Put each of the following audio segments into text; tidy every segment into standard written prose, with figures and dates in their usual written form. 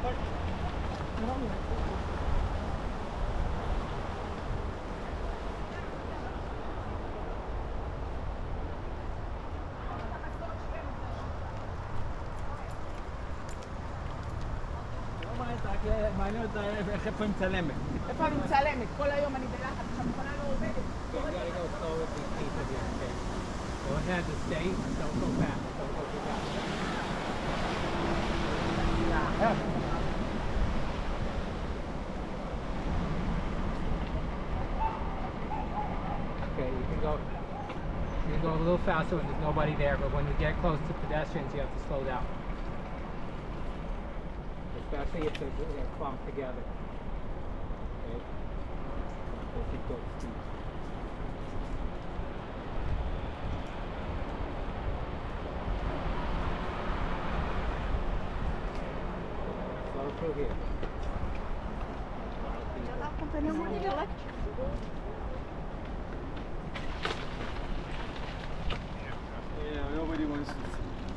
מעניין אותה איפה היא מצלמת. איפה אני מצלמת? כל היום אני בלחץ, המכונה לא עובדת. You gotta go slow with these feet again, okay? Go ahead to stay, don't go fast, don't go too fast. Okay, you can go a little faster when there's nobody there, but when you get close to pedestrians, you have to slow down. Especially if they're clumped together. Okay? We'll keep those speed. Slow through here. Yeah, nobody wants to see.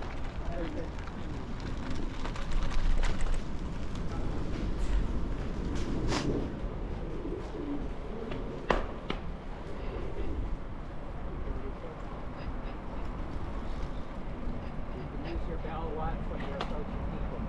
Use your bell watch when you're approaching people.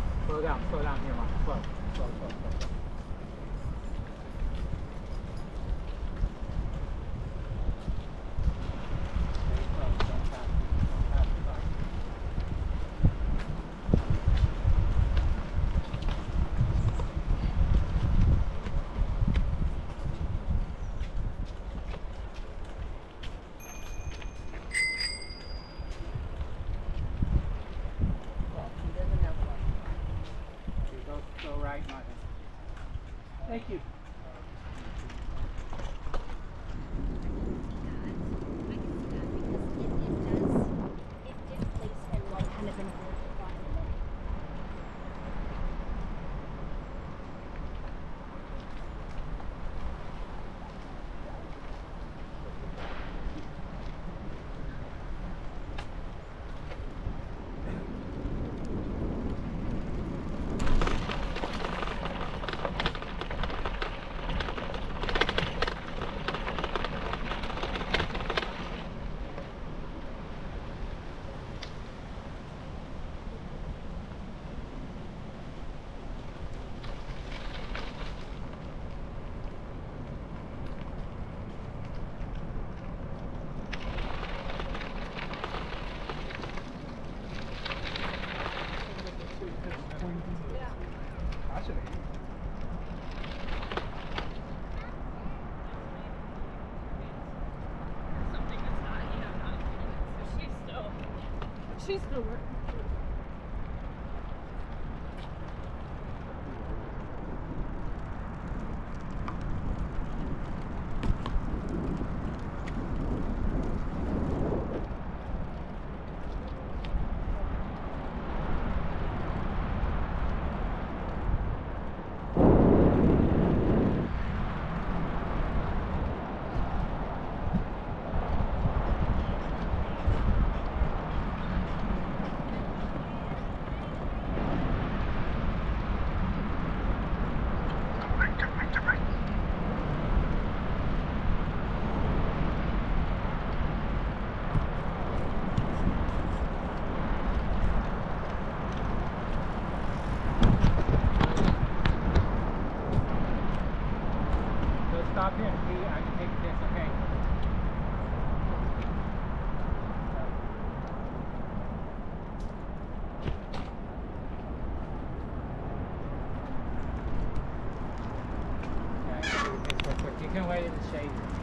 Slow down here, Mom. Slow. Thank you. I can see that because it did place him like kind of in a weird spot. Something that's not, you know, not so she's still working. So stop here. See, I can take this, okay? Okay, it's perfect. You can wait in the shade.